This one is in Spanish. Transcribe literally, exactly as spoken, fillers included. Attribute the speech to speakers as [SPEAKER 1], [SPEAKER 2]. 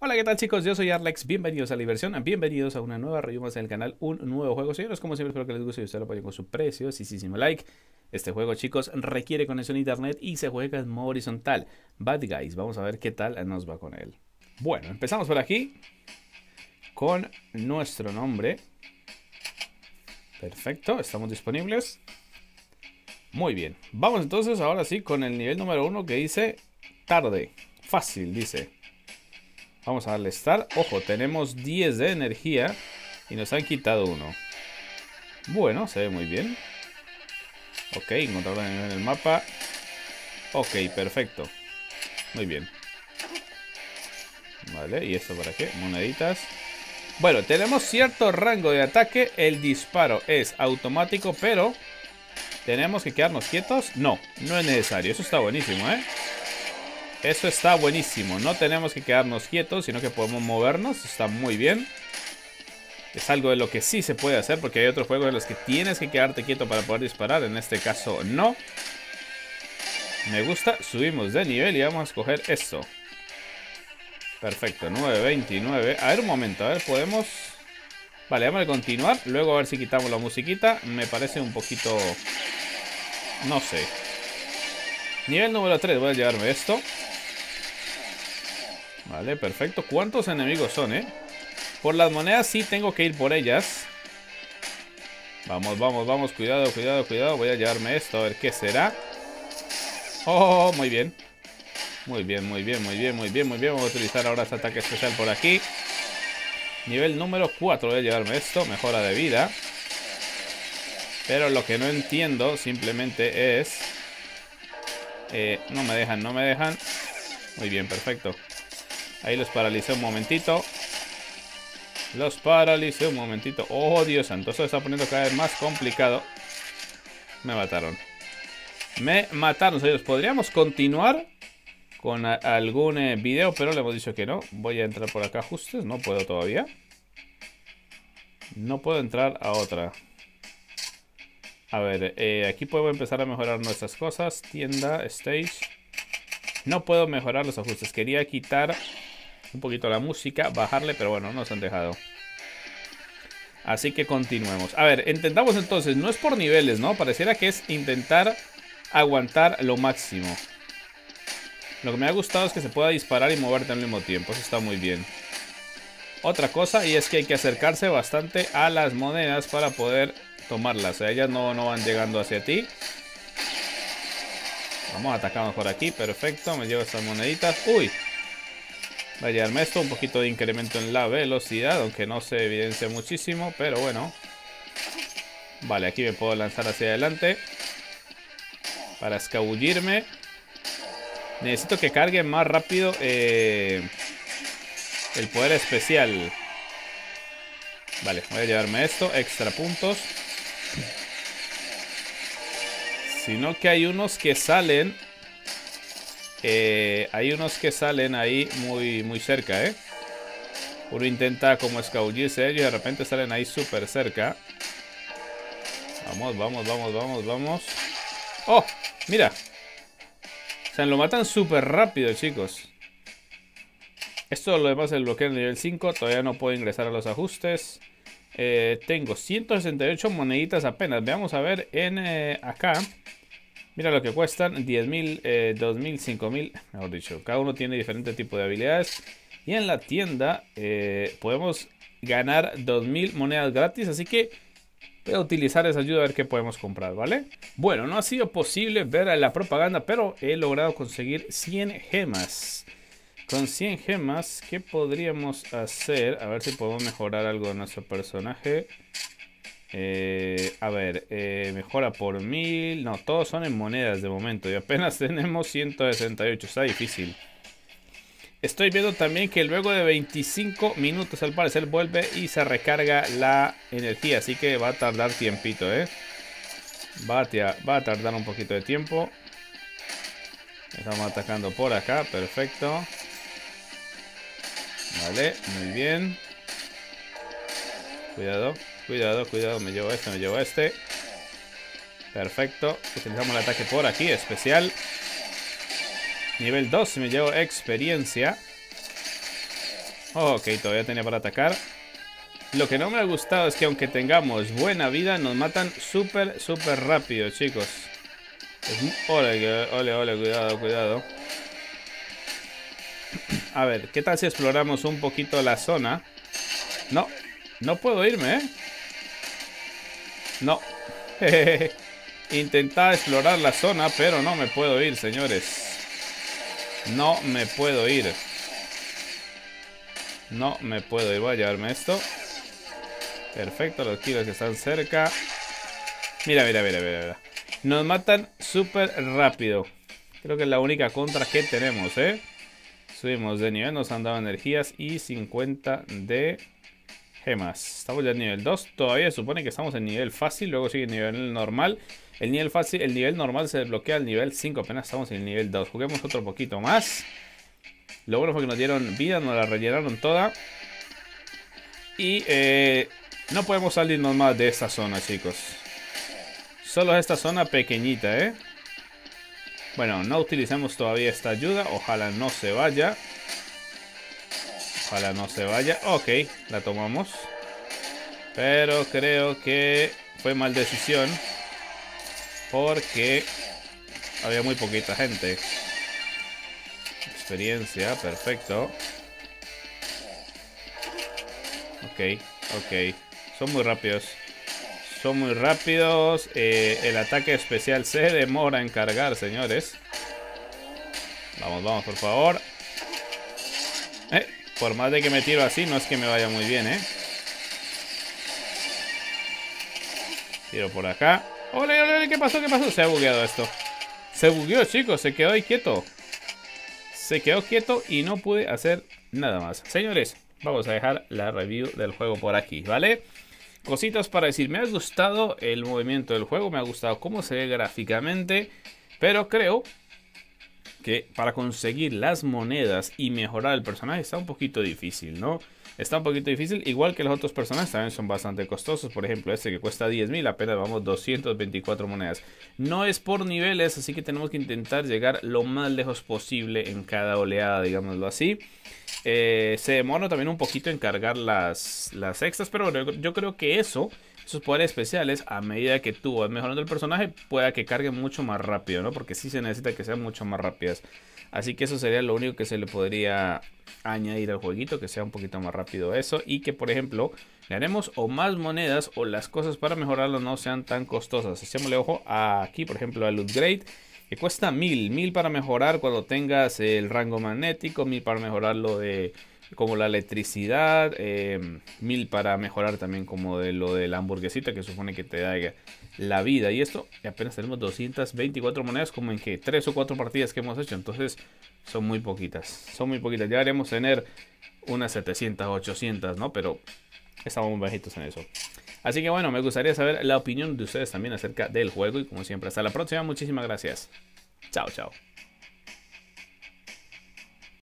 [SPEAKER 1] Hola, ¿qué tal chicos? Yo soy Arlex, bienvenidos a la diversión, bienvenidos a una nueva review más en el canal, un nuevo juego. Señores, como siempre espero que les guste y ustedes lo apoyen con su preciosísimo like. Este juego, chicos, requiere conexión a internet y se juega en modo horizontal. Bad Guys, vamos a ver qué tal nos va con él. Bueno, empezamos por aquí con nuestro nombre. Perfecto, estamos disponibles. Muy bien, vamos entonces ahora sí con el nivel número uno que dice tarde, fácil, dice. Vamos a darle Start. Ojo, tenemos diez de energía y nos han quitado uno. Bueno, se ve muy bien. Ok, encontrarlo en el mapa. Ok, perfecto. Muy bien. Vale, ¿y esto para qué? Moneditas. Bueno, tenemos cierto rango de ataque. El disparo es automático, pero ¿tenemos que quedarnos quietos? No, no es necesario. Eso está buenísimo, ¿eh? Eso está buenísimo. No tenemos que quedarnos quietos, sino que podemos movernos. Está muy bien. Es algo de lo que sí se puede hacer, porque hay otros juegos en los que tienes que quedarte quieto para poder disparar. En este caso, no. Me gusta. Subimos de nivel y vamos a escoger esto. Perfecto, nueve veintinueve. A ver, un momento. A ver, podemos... Vale, vamos a continuar. Luego a ver si quitamos la musiquita. Me parece un poquito... No sé. Nivel número tres. Voy a llevarme esto. Vale, perfecto. ¿Cuántos enemigos son, eh? Por las monedas sí tengo que ir por ellas. Vamos, vamos, vamos. Cuidado, cuidado, cuidado. Voy a llevarme esto, a ver qué será. Oh, muy bien. Muy bien, muy bien, muy bien, muy bien, muy bien. Voy a utilizar ahora este ataque especial por aquí. Nivel número cuatro. Voy a llevarme esto. Mejora de vida. Pero lo que no entiendo simplemente es... Eh, no me dejan, no me dejan. Muy bien, perfecto. Ahí los paralicé un momentito. Los paralicé un momentito. Oh, Dios santo. Esto se está poniendo cada vez más complicado. Me mataron. Me mataron, señores. Podríamos continuar con a, algún eh, video, pero le hemos dicho que no. Voy a entrar por acá ajustes. No puedo todavía. No puedo entrar a otra. A ver, eh, aquí puedo empezar a mejorar nuestras cosas. Tienda, stage. No puedo mejorar los ajustes. Quería quitar un poquito la música, bajarle, pero bueno, no nos han dejado. Así que continuemos. A ver, intentamos entonces, no es por niveles, ¿no? Pareciera que es intentar aguantar lo máximo. Lo que me ha gustado es que se pueda disparar y moverte al mismo tiempo. Eso está muy bien. Otra cosa, y es que hay que acercarse bastante a las monedas para poder tomarlas. O sea, ellas no, no van llegando hacia ti. Vamos, atacamos por aquí, perfecto. Me llevo estas moneditas. Uy. Va a llevarme esto, un poquito de incremento en la velocidad, aunque no se evidencia muchísimo, pero bueno. Vale, aquí me puedo lanzar hacia adelante para escabullirme. Necesito que cargue más rápido eh, el poder especial. Vale, voy a llevarme esto, extra puntos. Sino que hay unos que salen... Eh, hay unos que salen ahí muy, muy cerca, ¿eh? Uno intenta como escabullirse ellos y de repente salen ahí súper cerca. Vamos, vamos, vamos, vamos, vamos. ¡Oh! Mira. O sea, lo matan súper rápido, chicos. Esto lo demás el bloqueo en nivel cinco. Todavía no puedo ingresar a los ajustes. Eh, tengo ciento sesenta y ocho moneditas apenas. Veamos a ver en eh, acá. Mira lo que cuestan, diez mil, eh, dos mil, cinco mil, mejor dicho. Cada uno tiene diferente tipo de habilidades. Y en la tienda eh, podemos ganar dos mil monedas gratis. Así que voy a utilizar esa ayuda a ver qué podemos comprar, ¿vale? Bueno, no ha sido posible ver la propaganda, pero he logrado conseguir cien gemas. Con cien gemas, ¿qué podríamos hacer? A ver si podemos mejorar algo de nuestro personaje. Eh, a ver, eh, mejora por mil. No, todos son en monedas de momento. Y apenas tenemos ciento sesenta y ocho. Está difícil. Estoy viendo también que luego de veinticinco minutos al parecer vuelve y se recarga la energía. Así que va a tardar tiempito, ¿eh? Va a, va a tardar un poquito de tiempo. Estamos atacando por acá. Perfecto. Vale, muy bien. Cuidado. Cuidado, cuidado, me llevo este, me llevo este. Perfecto. Utilizamos el ataque por aquí, especial. Nivel dos, me llevo experiencia. Ok, todavía tenía para atacar. Lo que no me ha gustado es que aunque tengamos buena vida, nos matan súper, súper rápido, chicos. Es... Ole, ole, ole, cuidado, cuidado. A ver, ¿qué tal si exploramos un poquito la zona? No, no puedo irme, ¿eh? No. Intentaba explorar la zona, pero no me puedo ir, señores. No me puedo ir. No me puedo ir. Voy a llevarme esto. Perfecto, los kills que están cerca. Mira, mira, mira, mira, mira. Nos matan súper rápido. Creo que es la única contra que tenemos, ¿eh? Subimos de nivel, nos han dado energías y cincuenta de gemas. Estamos ya en nivel dos. Todavía se supone que estamos en nivel fácil. Luego sigue el nivel normal. El nivel fácil, el nivel normal se desbloquea al nivel cinco. Apenas estamos en el nivel dos. Juguemos otro poquito más. Lo bueno fue que nos dieron vida, nos la rellenaron toda. Y eh, no podemos salirnos más de esta zona, chicos. Solo esta zona pequeñita, ¿eh? Bueno, no utilicemos todavía esta ayuda. Ojalá no se vaya. Ojalá no se vaya. Ok, la tomamos. Pero creo que fue mal decisión. Porque había muy poquita gente. Experiencia, perfecto. Ok, ok. Son muy rápidos. Son muy rápidos. Eh, el ataque especial se demora en cargar, señores. Vamos, vamos, por favor. Eh, por más de que me tiro así, no es que me vaya muy bien, ¿eh? Tiro por acá. ¡Ole, ole, ole! ¿Qué pasó? ¿Qué pasó? Se ha bugueado esto. Se bugueó, chicos. Se quedó ahí quieto. Se quedó quieto y no pude hacer nada más. Señores, vamos a dejar la review del juego por aquí, ¿vale? Cositas para decir. Me ha gustado el movimiento del juego. Me ha gustado cómo se ve gráficamente. Pero creo que para conseguir las monedas y mejorar el personaje está un poquito difícil, ¿no? Está un poquito difícil, igual que los otros personajes también son bastante costosos. Por ejemplo, este que cuesta diez mil, apenas vamos doscientas veinticuatro monedas. No es por niveles, así que tenemos que intentar llegar lo más lejos posible en cada oleada, digámoslo así. Eh, se demora también un poquito en cargar las, las extras, pero bueno, yo creo que eso... Esos poderes especiales, a medida que tú vas mejorando el personaje, pueda que carguen mucho más rápido, ¿no? Porque sí se necesita que sean mucho más rápidas. Así que eso sería lo único que se le podría añadir al jueguito, que sea un poquito más rápido eso. Y que, por ejemplo, ganemos o más monedas o las cosas para mejorarlo no sean tan costosas. Echémosle ojo aquí, por ejemplo, a Loot Grade, que cuesta mil. Mil para mejorar cuando tengas el rango magnético, mil para mejorar lo de... como la electricidad, eh, mil para mejorar también como de lo de la hamburguesita que supone que te da la vida. Y esto apenas tenemos doscientas veinticuatro monedas como en que tres o cuatro partidas que hemos hecho. Entonces son muy poquitas, son muy poquitas. Ya haremos tener unas setecientas, ochocientas, ¿no? Pero estamos muy bajitos en eso. Así que bueno, me gustaría saber la opinión de ustedes también acerca del juego. Y como siempre, hasta la próxima. Muchísimas gracias. Chao, chao.